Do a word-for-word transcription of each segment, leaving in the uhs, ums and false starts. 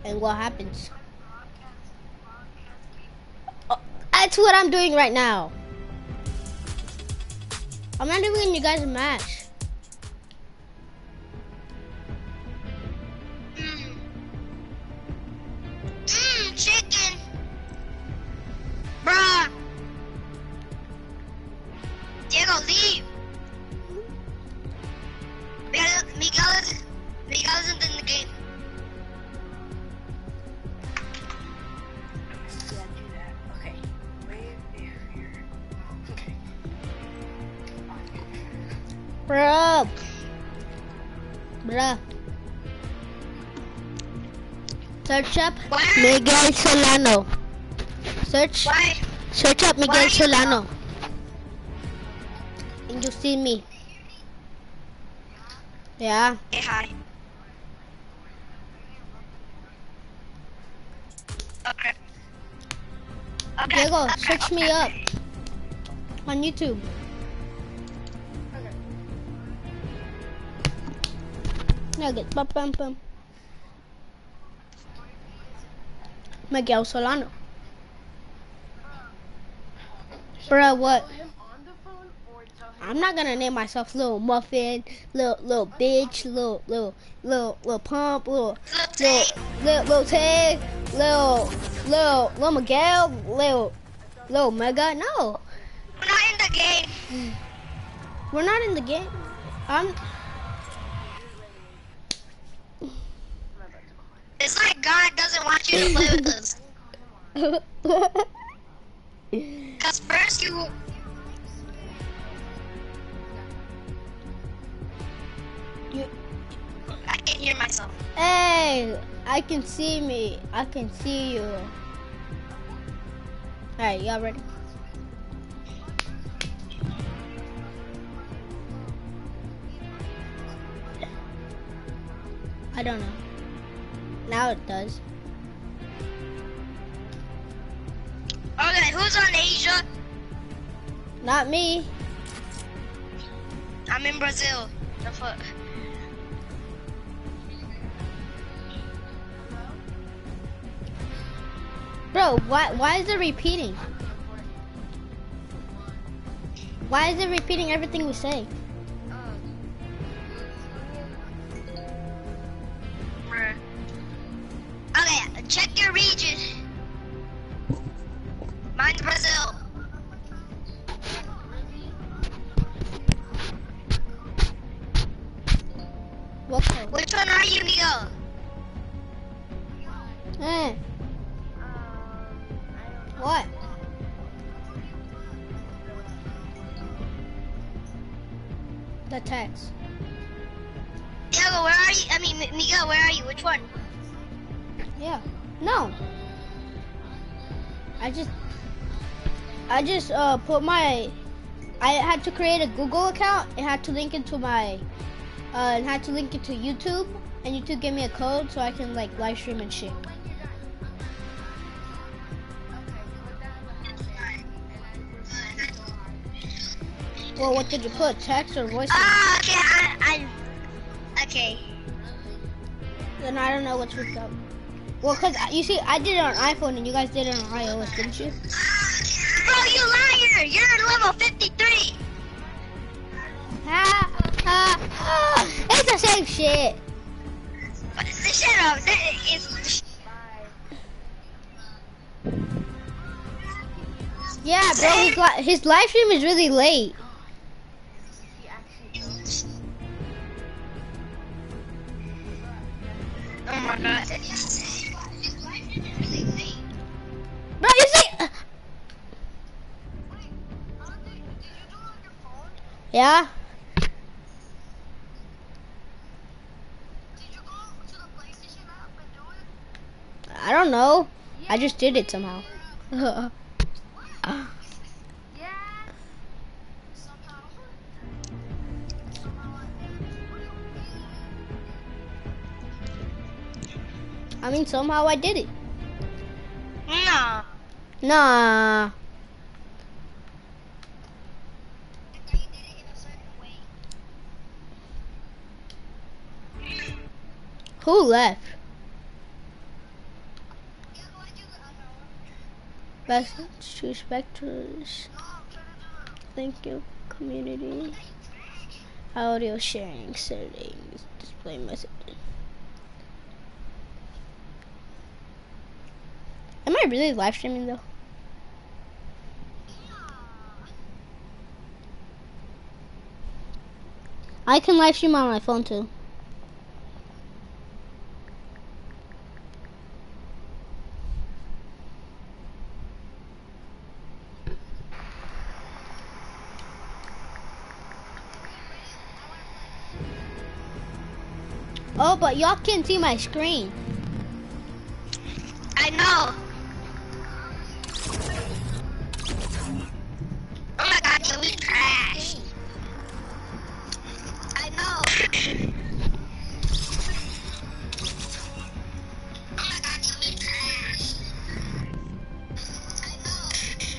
And what happens? Oh, that's what I'm doing right now. I'm not even in you guys a match. Mm. Mm, chicken. Bruh. Diego, leave. Miguel, Miguel, is, Miguel isn't in the game. Yeah, do that. Okay. Wait here. Okay. Bruh. Bruh. Search up Why? Miguel Solano. Search. Why? Search up Miguel Why? Solano. And you see me. Yeah. Hey, hi. Okay. Okay. Diego, okay, search okay. me up on YouTube. Nuggets. Bum, bum, bum. Miguel Solano. Bruh, what? Tell him on the phone or tell him. I'm not gonna name myself Little Muffin, Little Little Bitch, Little Little Little Little Pump, Little Little Little Little Tay, Little Little Little Miguel, Little Little Mega. No, We're not in the game. we're not in the game. I'm. It's like God doesn't want you to play with us. Cause first you. You, I can hear myself. hey, I can see me. I can see you. Alright, y'all ready? I don't know. Now it does. Okay, who's on Asia? Not me. I'm in Brazil. The fuck? Bro, why why is it repeating? Why is it repeating everything we say? Okay, check your region. Mine's Brazil. What code? Which one are you, Miguel? Eh, what? The text. Diego, where are you? I mean, Mi- Miguel, where are you? Which one? Yeah. No. I just I just uh put my I had to create a Google account. It had to link into my uh it had to link it to YouTube, and YouTube gave me a code so I can like live stream and shit. Well, what did you put? Text or voice? Ah, okay, I, I, okay. Then I don't know which was up. Well, cause you see, I did it on iPhone and you guys did it on iOS, didn't you? Bro, you liar! You're level fifty-three. Ha ha ha! It's the same shit. But shut up. It's, Yeah, bro, his, li his live stream is really late. oh my god. Bro, you see? Yeah? I don't know. I just did it somehow. I mean, somehow I did it. No. Nah. Who left? Best to specters. Thank you, community. Audio sharing settings. Display message. Am I really live streaming though? I can live stream on my phone too. Oh, but y'all can't see my screen. I know. Oh my god, yo, we trash. I know. Oh my god, yo, we trash. I know.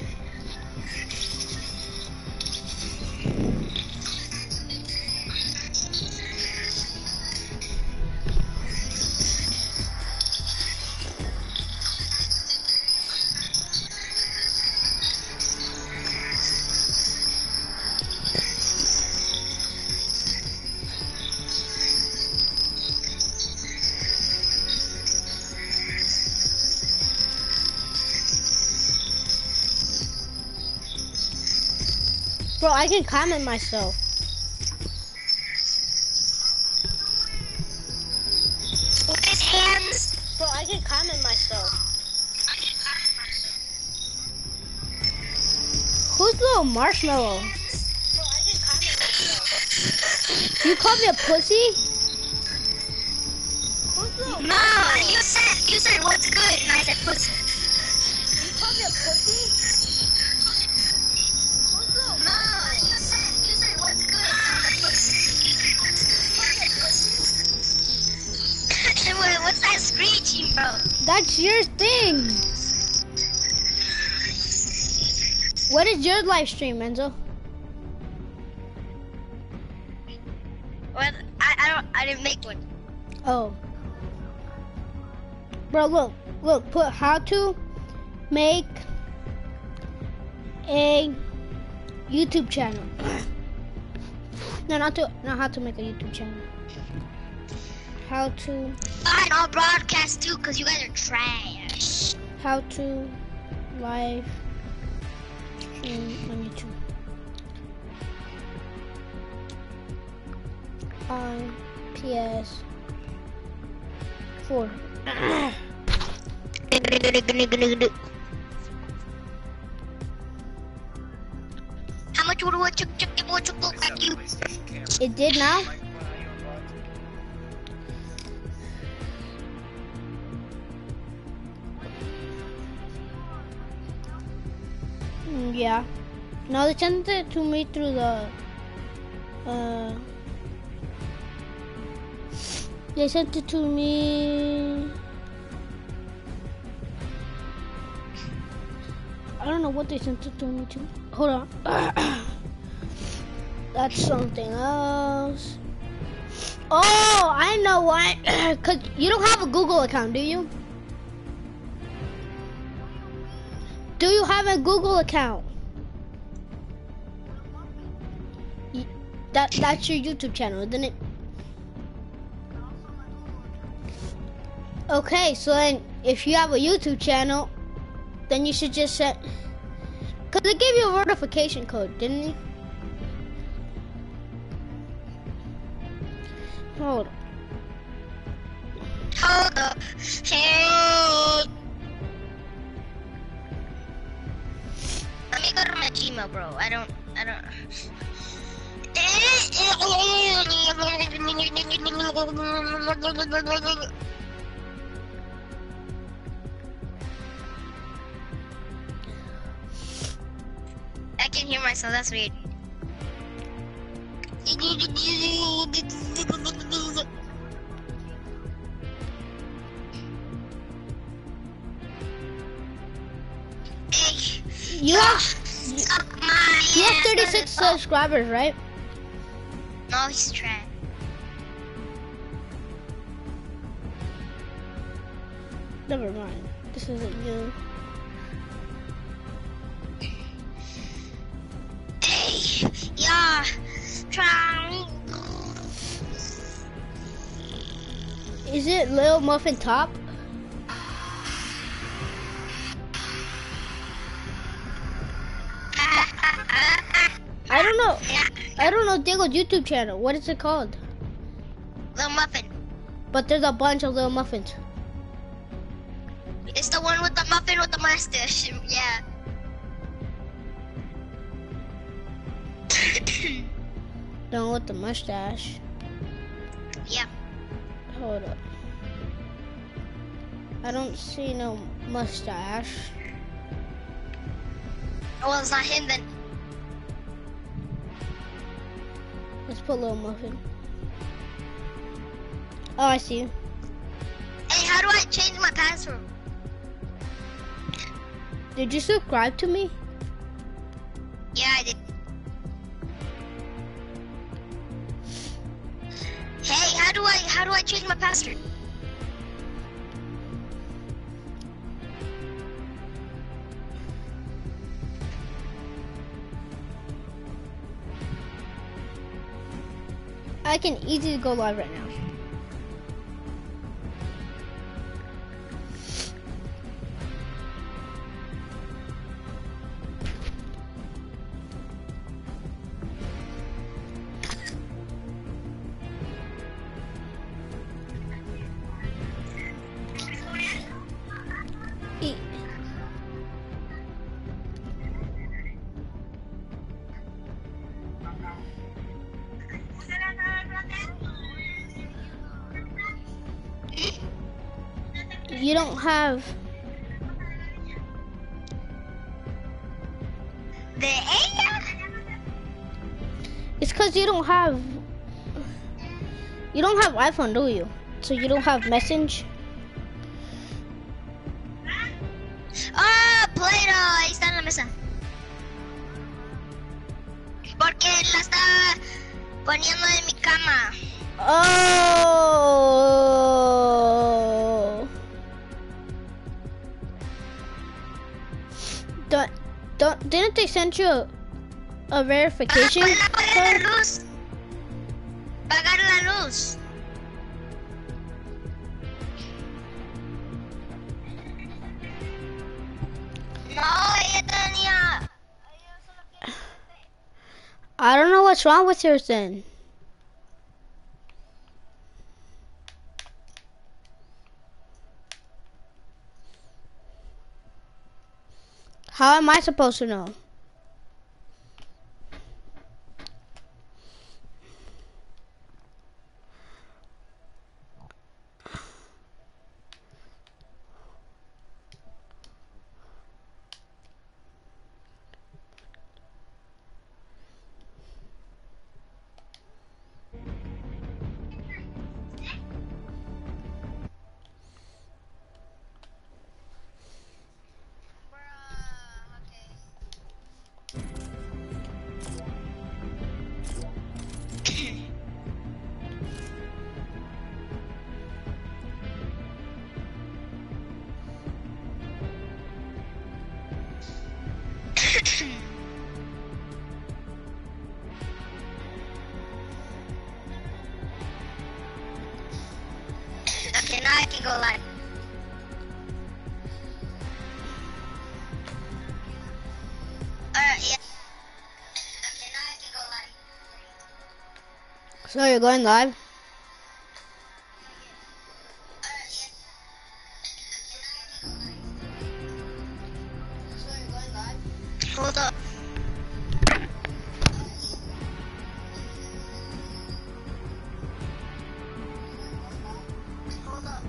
Bro, I can comment myself. With his hands. Bro, I can comment myself. Who's little marshmallow? Bro, I can comment myself. You call me a pussy? Who's little No, you said you said what's good, and I said pussy. You call me a pussy? No, you said you said what's good, and I said pussy. Wait, what's that screeching, bro? That's your thing. What is your live stream, Enzo? Well, I I don't I didn't make one. Oh. Bro, look, look, put how to make a YouTube channel. No, not to, not how to make a YouTube channel. How to, Fine, I'll broadcast too, cause you guys are trash. how to live stream on YouTube. On P S four. How much would what chuck chuck what chuck look like you? It did now? Mm, yeah. No, they sent it to me through the, uh, they sent it to me. I don't know what they sent it to me to. Hold on. That's something else. Oh, I know why. Cause you don't have a Google account, do you? Do you have a Google account? Y- That that's your YouTube channel, isn't it? Okay, so then if you have a YouTube channel, then you should just set. Cause they gave you a verification code, didn't they? Hold on. Hold up. Hey. Let me go to my Gmail, bro. I don't. I don't. I can hear myself. That's weird. You have you have thirty-six subscribers, right? No, he's trash. Never mind. This isn't you. try. Is it Little Muffin Top? I don't know. I don't know Diggle's YouTube channel. What is it called? Little Muffin. But there's a bunch of little muffins. It's the one with the muffin with the mustache. Yeah. The one with the mustache. Yeah. Hold up. I don't see no mustache. Well, it's not him then. Let's put Little Muffin. Oh, I see you. Hey, how do I change my password? Did you subscribe to me? Yeah, I did. Hey, how do I how do I change my password? I can easily go live right now. E- You don't have. The A? It's because you don't have. You don't have iPhone, do you? So you don't have Message. Ah, Play-Doh, ahí está en la mesa. Porque la está poniendo en mi cama. Oh. Don't, don't, didn't they send you a, a verification Para apagar code? la luz. Pagar la luz. No, ella tenía. I don't know what's wrong with yours then. How am I supposed to know? Okay, now I can go live. Alright, yeah. Okay, now I can go live. So you're going live? Alright, yeah. Okay, now I can go live. So you're going live? Hold up. Hold up.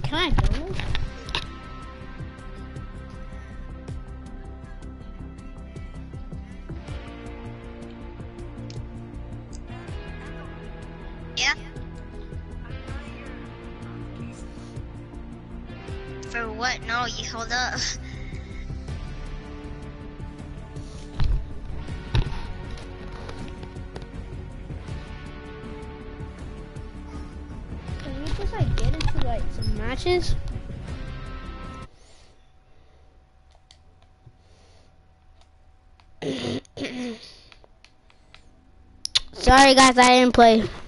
Can I donate? Yeah. For what? No, you hold up. Can we just like get into like some matches? Sorry guys, I didn't play.